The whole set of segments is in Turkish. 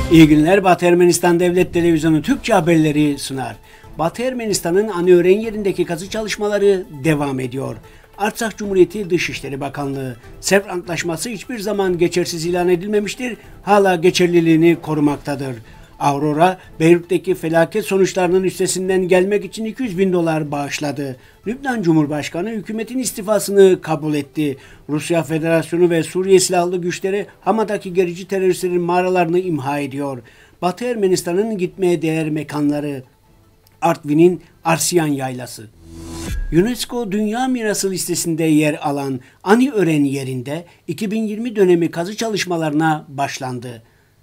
İyi günler. Batı Ermenistan Devlet Televizyonu Türkçe haberleri sunar. Batı Ermenistan'ın Aniören yerindeki kazı çalışmaları devam ediyor. Artsakh Cumhuriyeti Dışişleri Bakanlığı, Sevr Antlaşması hiçbir zaman geçersiz ilan edilmemiştir, hala geçerliliğini korumaktadır. Aurora, Beyrut'taki felaket sonuçlarının üstesinden gelmek için $200.000 bağışladı. Lübnan Cumhurbaşkanı hükümetin istifasını kabul etti. Rusya Federasyonu ve Suriye Silahlı Güçleri Hama'daki gerici teröristlerin mağaralarını imha ediyor. Batı Ermenistan'ın gitmeye değer mekanları. Artvin'in Arsiyan Yaylası. UNESCO Dünya Mirası listesinde yer alan Aniören yerinde 2020 dönemi kazı çalışmalarına başlandı.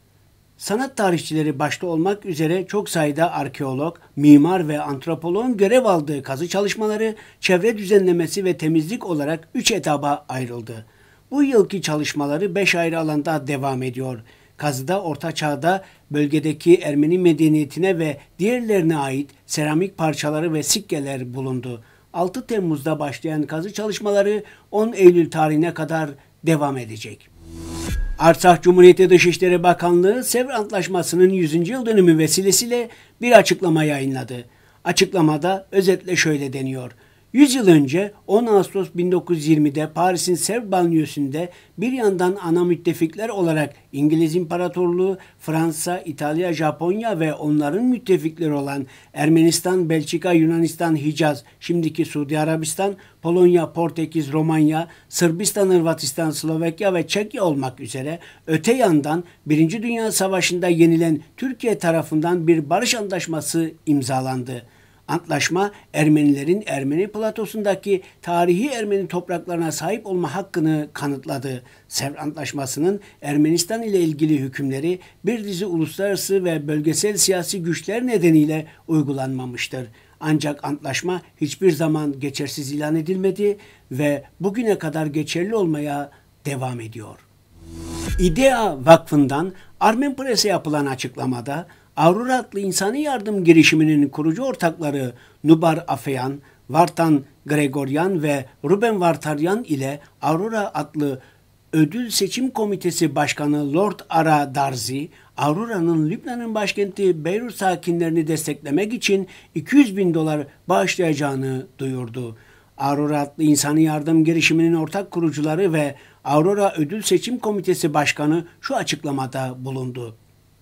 Sanat tarihçileri başta olmak üzere çok sayıda arkeolog, mimar ve antropoloğun görev aldığı kazı çalışmaları çevre düzenlemesi ve temizlik olarak 3 etaba ayrıldı. Bu yılki çalışmaları 5 ayrı alanda devam ediyor. Kazıda Orta Çağ'da bölgedeki Ermeni medeniyetine ve diğerlerine ait seramik parçaları ve sikkeler bulundu. 6 Temmuz'da başlayan kazı çalışmaları 10 Eylül tarihine kadar devam edecek. Artsakh Cumhuriyeti Dışişleri Bakanlığı, Sevr Antlaşması'nın 100. yıl dönümü vesilesiyle bir açıklama yayınladı. Açıklamada özetle şöyle deniyor. 100 yıl önce 10 Ağustos 1920'de Paris'in Sevr banliyösünde bir yandan ana müttefikler olarak İngiliz İmparatorluğu, Fransa, İtalya, Japonya ve onların müttefikleri olan Ermenistan, Belçika, Yunanistan, Hicaz, şimdiki Suudi Arabistan, Polonya, Portekiz, Romanya, Sırbistan, Hırvatistan, Slovakya ve Çekya olmak üzere öte yandan 1. Dünya Savaşı'nda yenilen Türkiye tarafından bir barış antlaşması imzalandı. Antlaşma, Ermenilerin Ermeni platosundaki tarihi Ermeni topraklarına sahip olma hakkını kanıtladı. Sevr Antlaşması'nın Ermenistan ile ilgili hükümleri bir dizi uluslararası ve bölgesel siyasi güçler nedeniyle uygulanmamıştır. Ancak antlaşma hiçbir zaman geçersiz ilan edilmedi ve bugüne kadar geçerli olmaya devam ediyor. İDEA Vakfı'ndan Armen Press'e yapılan açıklamada, Aurora adlı insani yardım girişiminin kurucu ortakları Nubar Afeyan, Vartan Gregoryan ve Ruben Vartaryan ile Aurora adlı Ödül Seçim Komitesi Başkanı Lord Ara Darzi, Aurora'nın Lübnan'ın başkenti Beyrut sakinlerini desteklemek için $200.000 bağışlayacağını duyurdu. Aurora adlı insani yardım girişiminin ortak kurucuları ve Aurora Ödül Seçim Komitesi Başkanı şu açıklamada bulundu.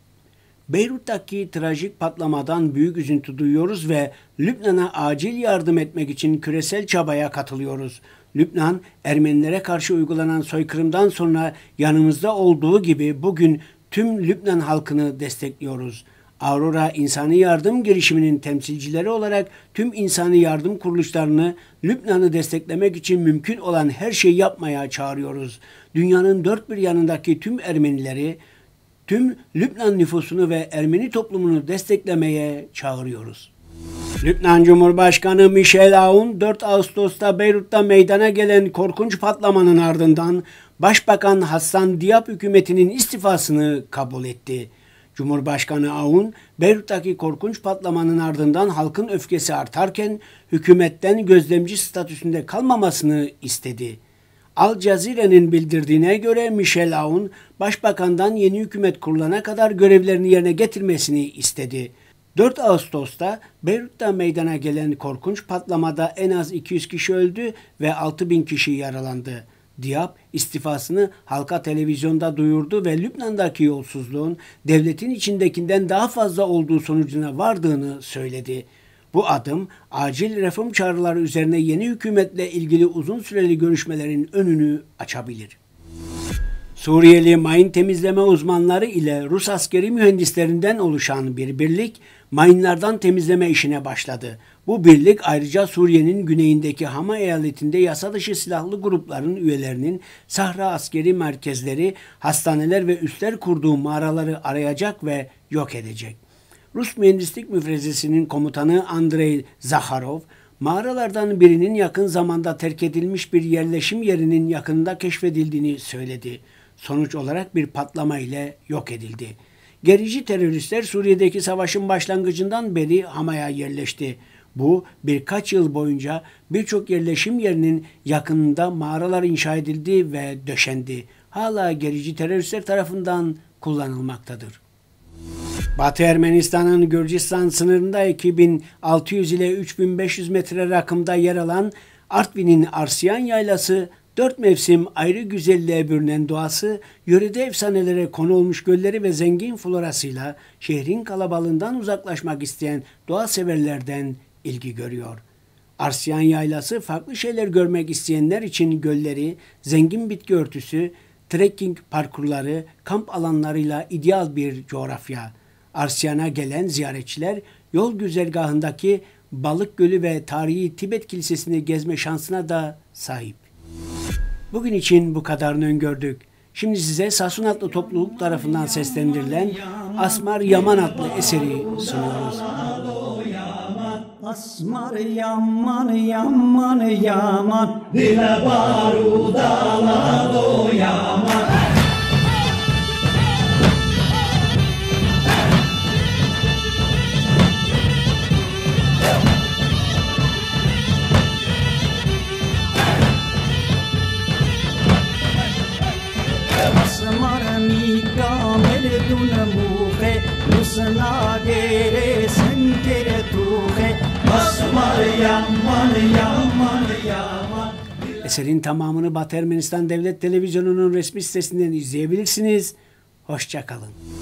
Beyrut'taki trajik patlamadan büyük üzüntü duyuyoruz ve Lübnan'a acil yardım etmek için küresel çabaya katılıyoruz. Lübnan, Ermenilere karşı uygulanan soykırımdan sonra yanımızda olduğu gibi bugün tüm Lübnan halkını destekliyoruz. Aurora İnsani Yardım Girişimi'nin temsilcileri olarak tüm insani yardım kuruluşlarını Lübnan'ı desteklemek için mümkün olan her şeyi yapmaya çağırıyoruz. Dünyanın dört bir yanındaki tüm Ermenileri, tüm Lübnan nüfusunu ve Ermeni toplumunu desteklemeye çağırıyoruz. Lübnan Cumhurbaşkanı Michel Aoun 4 Ağustos'ta Beyrut'ta meydana gelen korkunç patlamanın ardından Başbakan Hassan Diab hükümetinin istifasını kabul etti. Cumhurbaşkanı Aoun, Beyrut'taki korkunç patlamanın ardından halkın öfkesi artarken hükümetten gözlemci statüsünde kalmamasını istedi. Al Cezire'nin bildirdiğine göre Michel Aoun, Başbakan'dan yeni hükümet kurulana kadar görevlerini yerine getirmesini istedi. 4 Ağustos'ta Beyrut'ta meydana gelen korkunç patlamada en az 200 kişi öldü ve 6.000 kişi yaralandı. Diab istifasını halka televizyonda duyurdu ve Lübnan'daki yolsuzluğun devletin içindekinden daha fazla olduğu sonucuna vardığını söyledi. Bu adım acil reform çağrıları üzerine yeni hükümetle ilgili uzun süreli görüşmelerin önünü açabilir. Suriyeli mayın temizleme uzmanları ile Rus askeri mühendislerinden oluşan bir birlik mayınlardan temizleme işine başladı. Bu birlik ayrıca Suriye'nin güneyindeki Hama eyaletinde yasa dışı silahlı grupların üyelerinin Sahra askeri merkezleri, hastaneler ve üsler kurduğu mağaraları arayacak ve yok edecek. Rus mühendislik müfrezesinin komutanı Andrei Zakharov, mağaralardan birinin yakın zamanda terk edilmiş bir yerleşim yerinin yakınında keşfedildiğini söyledi. Sonuç olarak bir patlama ile yok edildi. Gerici teröristler Suriye'deki savaşın başlangıcından beri Hama'ya yerleşti. Bu birkaç yıl boyunca birçok yerleşim yerinin yakınında mağaralar inşa edildi ve döşendi. Hala gerici teröristler tarafından kullanılmaktadır. Batı Ermenistan'ın Gürcistan sınırında 2600 ile 3500 metre rakımda yer alan Artvin'in Arsiyan Yaylası, 4 mevsim ayrı güzelliğe bürünen doğası, yörede efsanelere konu olmuş gölleri ve zengin florasıyla şehrin kalabalığından uzaklaşmak isteyen doğa severlerden ilgi görüyor. Arsiyan Yaylası farklı şeyler görmek isteyenler için gölleri, zengin bitki örtüsü, trekking parkurları, kamp alanlarıyla ideal bir coğrafya. Arsiyan'a gelen ziyaretçiler yol güzergahındaki Balık Gölü ve tarihi Tibet Kilisesi'ni gezme şansına da sahip. Bugün için bu kadarını öngördük. Şimdi size Sasun adlı topluluk tarafından seslendirilen Asmar Yaman adlı eseri sunuyoruz. Asmar yaman yaman yaman, dile barudala do yaman. Asmar mika merdun muhe, lusna gere sen kere tuhe. Asmar yaman yaman yaman. Eserin tamamını Batı Ermenistan Devlet Televizyonu'nun resmi sitesinden izleyebilirsiniz. Hoşça kalın.